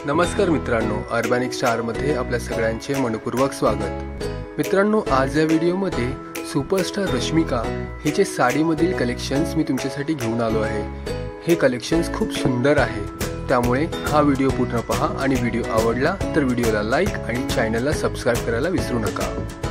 नमस्कार मित्रांनो, अर्बॅनिक स्टारमध्ये आपल्या सगळ्यांचे मनपूर्वक स्वागत। मित्रांनो, आज या व्हिडिओमध्ये सुपरस्टार रश्मिका हिचे साडीमधील कलेक्शन्स मी तुमच्यासाठी घेऊन आलो आहे। हे कलेक्शन्स खूप सुंदर आहे, त्यामुळे हा व्हिडिओ पूर्ण पहा आणि व्हिडिओ आवडला तर व्हिडिओला लाईक आणि चॅनलला सबस्क्राइब करायला विसरू नका।